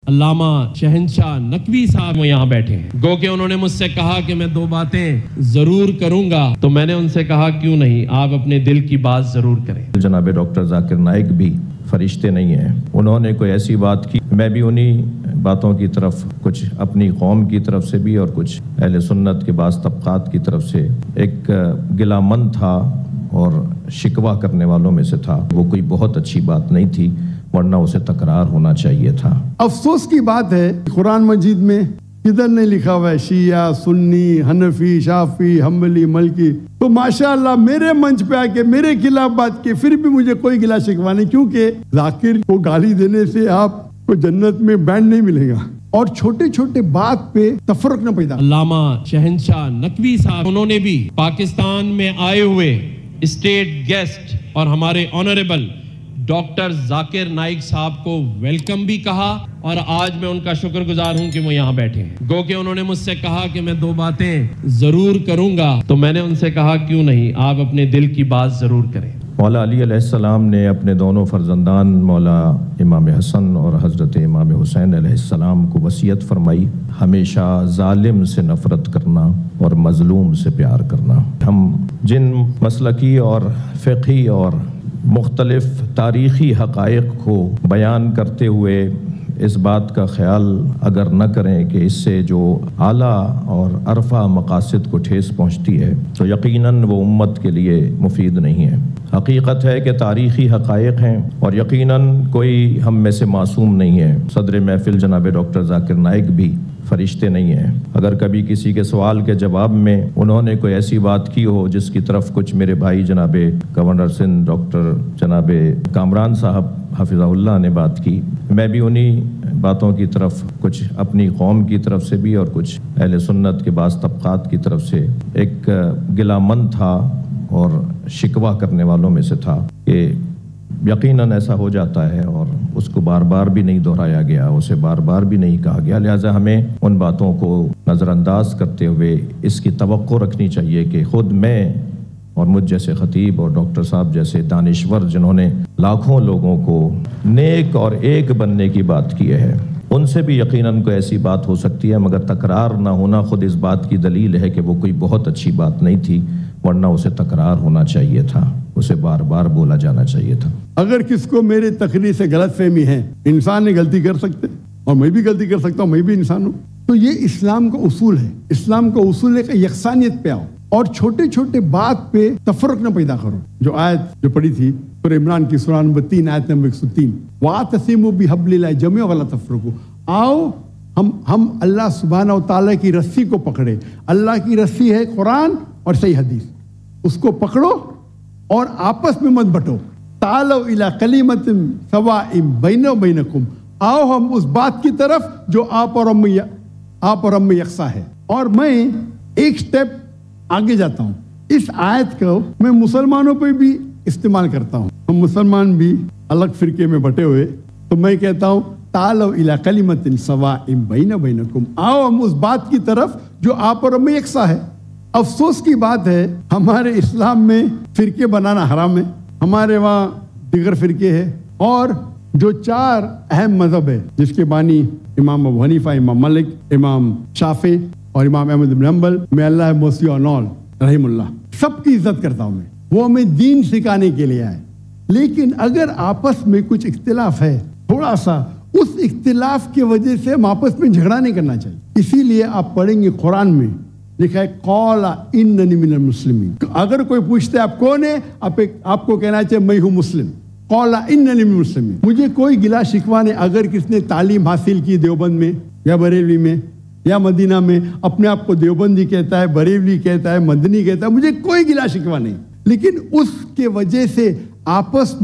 علامہ شہنشاہ نقوی صاحب وہ یہاں بیٹھے ہیں، گو کہ انہوں نے مجھ سے کہا کہ میں 2 باتیں ضرور کروں گا، تو میں نے ان سے کہا کیوں نہیں، آپ اپنے دل کی بات ضرور کریں۔ جناب ڈاکٹر ذاکر نائک بھی فرشتے نہیں ہیں، انہوں نے کوئی ایسی بات کی، میں بھی انہی باتوں کی طرف کچھ اپنی قوم کی طرف سے بھی اور کچھ اہل سنت کے بعض طبقات کی طرف سے ایک گلہ مند تھا اور شکوہ کرنے والوں میں سے تھا۔ وہ کوئی بہت اچھی بات نہیں تھی، ورنہ اسے تکرار ہونا چاہیے تھا۔ افسوس کی بات ہے قرآن مجید میں کدھر نہیں لکھا ہوا ہے شیعہ، سنی، حنفی، شافعی، حنبلی، مالکی، تو ماشاءاللہ میرے منچ پہ آ کے میرے خلاف بات کی، پھر بھی مجھے کوئی گلہ شکوہ نہیں، کیونکہ ذاکر کو گالی دینے سے آپ کو جنت میں بینڈ نہیں ملے گا، اور چھوٹے چھوٹے بات پہ تفرق نہ پیدا۔ علامہ شہنشاہ نقوی صاحب انہوں نے بھی پاکستان میں آئے ہوئے اسٹیٹ گیسٹ اور ہمارے آنریبل ڈاکٹر ذاکر نائک صاحب کو ویلکم بھی کہا، اور آج میں ان کا شکر گزار ہوں کہ وہ یہاں بیٹھے ہیں، گو کہ انہوں نے مجھ سے کہا کہ میں 2 باتیں ضرور کروں گا، تو میں نے ان سے کہا کیوں نہیں، آپ اپنے دل کی بات ضرور کریں۔ مولا علی علیہ السلام نے اپنے دونوں فرزندان مولا امام حسن اور حضرت امام حسین علیہ السلام کو وصیت فرمائی، ہمیشہ ظالم سے نفرت کرنا اور مظلوم سے پیار کرنا۔ ہم جن مسلکی اور فقہی اور مختلف تاریخی حقائق کو بیان کرتے ہوئے اس بات کا خیال اگر نہ کریں کہ اس سے جو اعلیٰ اور عرفہ مقاصد کو ٹھیس پہنچتی ہے تو یقیناً وہ امت کے لیے مفید نہیں ہے۔ حقیقت ہے کہ تاریخی حقائق ہیں اور یقیناً کوئی ہم میں سے معصوم نہیں ہے۔ صدر محفل جناب ڈاکٹر ذاکر نائک بھی فرشتے نہیں ہیں۔ اگر کبھی کسی کے سوال کے جواب میں انہوں نے کوئی ایسی بات کی ہو جس کی طرف کچھ میرے بھائی جناب گورنر سندھ ڈاکٹر جناب کامران صاحب حفظہ اللہ نے بات کی، میں بھی انہی باتوں کی طرف کچھ اپنی قوم کی طرف سے بھی اور کچھ اہل سنت کے بعض طبقات کی طرف سے ایک گلہ مند تھا اور شکوہ کرنے والوں میں سے تھا کہ یقیناً ایسا ہو جاتا ہے اور اس کو بار بار بھی نہیں دہرایا گیا، اسے بار بار بھی نہیں کہا گیا، لہٰذا ہمیں ان باتوں کو نظر انداز کرتے ہوئے اس کی توقع رکھنی چاہیے کہ خود میں اور مجھ جیسے خطیب اور ڈاکٹر صاحب جیسے دانشور جنہوں نے لاکھوں لوگوں کو نیک اور ایک بننے کی بات کی ہے، ان سے بھی یقیناً کوئی ایسی بات ہو سکتی ہے، مگر تکرار نہ ہونا خود اس بات کی دلیل ہے کہ وہ کوئی بہت اچھی بات نہیں تھی، ورنہ اسے تکرار ہونا چاہیے تھا، اسے بار بار بولا جانا چاہیے تھا۔ اگر کس کو میرے تقریر سے غلط فہمی ہے، انسان نے غلطی کر سکتے اور میں بھی غلطی کر سکتا ہوں، میں بھی انسان ہوں، تو یہ اسلام کا اصول ہے۔ اسلام کا اصول ہے کہ یکسانیت پہ آؤ اور چھوٹے چھوٹے بات پہ تفرق نہ پیدا کرو۔ جو آیت جو پڑھی تھی سورہ عمران کی سورہ نمبر 3 آیت نمبر 103، وَاعْتَصِمُوا بِحَبْلِ اللَّهِ جَمِيعًا وَلَا تَفَرَّقُوا، آؤ ہم اللہ سبحانہ و تعالیٰ کی رسی کو پکڑے۔ اللہ کی رسی ہے قرآن اور صحیح حدیث، اس کو پکڑو اور آپس میں مت بٹو۔ تعالوا الی کلمۃ سواء بیننا و بینکم، آؤ ہم اس بات کی طرف جو آپ اور ہم میں یکساں ہے۔ اور میں ایک سٹیپ آگے جاتا ہوں، اس آیت کو میں مسلمانوں پہ بھی استعمال کرتا ہوں۔ ہم مسلمان بھی الگ فرقے میں بٹے ہوئے، تو میں کہتا ہوں تعالوا الی کلمۃ سواء بیننا و بینکم، آؤ ہم اس بات کی طرف جو آپ اور ہم میں یکساں ہے۔ افسوس کی بات ہے ہمارے اسلام میں فرقے بنانا حرام ہے، ہمارے وہاں دیگر فرقے ہیں، اور جو 4 اہم مذہب ہے جس کے بانی امام ابو حنیفہ، امام مالک، امام شافعی اور امام احمد بن حنبل، میں اللہ موسی اونال رحم اللہ، سب کی عزت کرتا ہوں میں، وہ ہمیں دین سکھانے کے لیے آئے، لیکن اگر آپس میں کچھ اختلاف ہے تھوڑا سا، اس اختلاف کی وجہ سے ہم آپس میں جھگڑا نہیں کرنا چاہیے۔ اسی لیے آپ پڑھیں گے قرآن میں لکھا ہے قال اننی من المسلمین، اگر کوئی پوچھتے آپ کون ہے، آپ کو کہنا چاہیے میں ہوں مسلم، قال اننی من المسلمین، مجھے کوئی گلا شکوہ نہیں۔ اگر کس نے تعلیم حاصل کی دیوبند میں یا بریلوی میں یا مدینہ میں، اپنے آپ کو دیوبندی کہتا ہے، بریلوی کہتا ہے، مدنی کہتا ہے، مجھے کوئی گلا شکوہ نہیں، لیکن اس کے وجہ سے آپس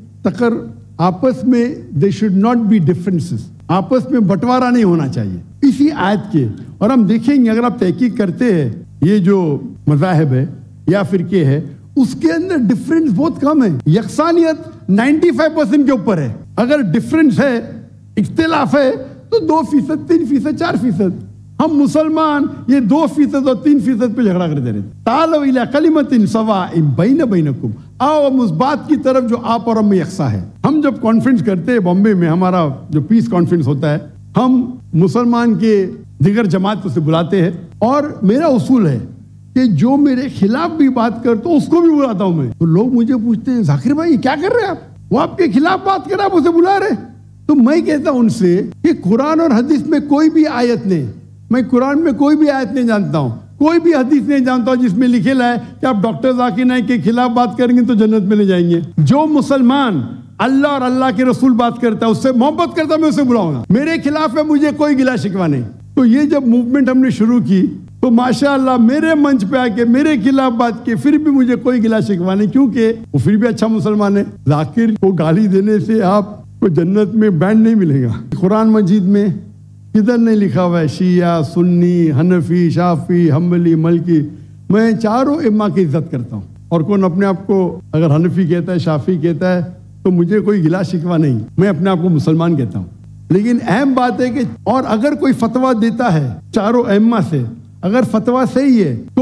میں they should not be differences, آپس میں بٹوارا نہیں ہونا چاہیے اسی آیت کے۔ اور ہم دیکھیں گے اگر آپ تحقیق کرتے ہیں یہ جو مذاہب ہے یا فرقے ہے، اس کے اندر ڈفرینس بہت کم ہے، یکسانیت 95% کے اوپر ہے۔ اگر ڈفرینس ہے، اختلاف ہے، تو 2%، 3%، 4%۔ ہم مسلمان یہ 2% اور 3% پہ جھگڑا کرتے رہتے۔ تعالوا الی کلمۃ سواء بیننا و بینکم، آؤ ہم اس بات کی طرف جو آپ اور ہم میں یکساں ہے۔ ہم جب کانفرنس کرتے ہیں بامبے میں، ہمارا جو پیس کانفرنس ہوتا ہے، ہم مسلمان کے دیگر جماعت کو سے بلاتے ہیں اور میرا اصول ہے کہ جو میرے خلاف بھی بات کرتا ہوں اس کو بھی بلاتا ہوں میں. تو لوگ مجھے پوچھتے ہیں ذاکر بھائی کیا کر رہے ہیں آپ, وہ آپ کے خلاف بات کر رہے ہیں, آپ اسے بلا رہے. تو میں کہتا ہوں ان سے کہ قرآن اور حدیث میں کوئی بھی آیت نہیں, میں قرآن میں کوئی بھی آیت نہیں جانتا ہوں, کوئی بھی حدیث نہیں جانتا ہوں جس میں لکھے ہے کہ آپ ڈاکٹر ذاکر نائک کے خلاف بات کریں گے تو جنت میں لے جائیں گے. جو مسلمان اللہ اور اللہ کے رسول بات کرتا ہے, اس سے محبت کرتا ہے, میں اسے بلاؤں گا. میرے خلاف ہے, مجھے کوئی گلا شکوہ نہیں. تو یہ جب موومنٹ ہم نے شروع کی تو ماشاءاللہ میرے منچ پہ آ کے میرے خلاف بات کی, پھر بھی مجھے کوئی گلا شکوہ نہیں, کیونکہ وہ پھر بھی اچھا مسلمان ہے. ذاکر کو گالی دینے سے آپ کو جنت میں بینڈ نہیں ملے گا. قرآن مجید میں کدھر نہیں لکھا ہوا ہے شیعہ, سنی, حنفی, شافعی, حنبلی, مالکی. میں چاروں ائمہ کی عزت کرتا ہوں, اور کون اپنے آپ کو اگر حنفی کہتا ہے, شافعی کہتا ہے, تو مجھے کوئی گلا شکوہ نہیں, میں اپنے آپ کو مسلمان کہتا ہوں. لیکن اہم بات ہے کہ اور اگر کوئی فتویٰ دیتا ہے چاروں ائمہ سے, اگر فتویٰ صحیح ہے تو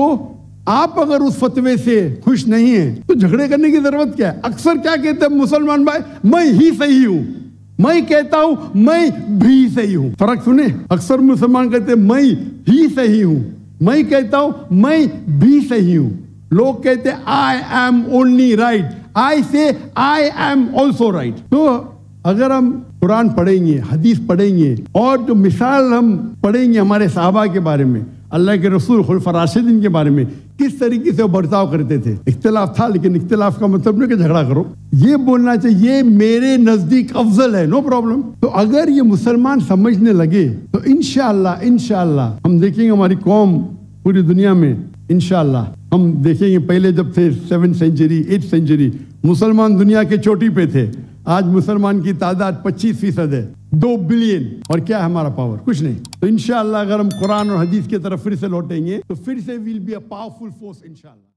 آپ اگر اس فتوے سے خوش نہیں ہیں تو جھگڑے کرنے کی ضرورت کیا ہے. اکثر کیا کہتے ہیں مسلمان بھائی, میں ہی صحیح ہوں, میں کہتا ہوں میں بھی صحیح ہوں. فرق سنیں, اکثر مسلمان کہتے ہیں میں ہی صحیح ہوں, میں کہتا ہوں میں بھی صحیح ہوں. لوگ کہتے ہیں I am only right, I سے آئی ایم آلسو رائٹ. تو اگر ہم قرآن پڑھیں گے, حدیث پڑھیں گے, اور جو مثال ہم پڑھیں گے ہمارے صحابہ کے بارے میں, اللہ کے رسول خلفاء راشدین کے بارے میں, کس طریقے سے وہ برتاؤ کرتے تھے. اختلاف تھا, لیکن اختلاف کا مطلب نہیں کہ جھگڑا کرو, یہ بولنا چاہیے یہ میرے نزدیک افضل ہے, نو پرابلم. تو اگر یہ مسلمان سمجھنے لگے تو انشاءاللہ ہم دیکھیں گے ہماری قوم پوری دنیا میں, انشاءاللہ ہم دیکھیں گے. پہلے جب تھے 7th century 8th century مسلمان دنیا کے چوٹی پہ تھے, آج مسلمان کی تعداد 25% ہے, 2 بلین. اور کیا ہے ہمارا پاور؟ کچھ نہیں. تو انشاءاللہ اگر ہم قرآن اور حدیث کی طرف پھر سے لوٹیں گے تو پھر سے will be a powerful force انشاءاللہ.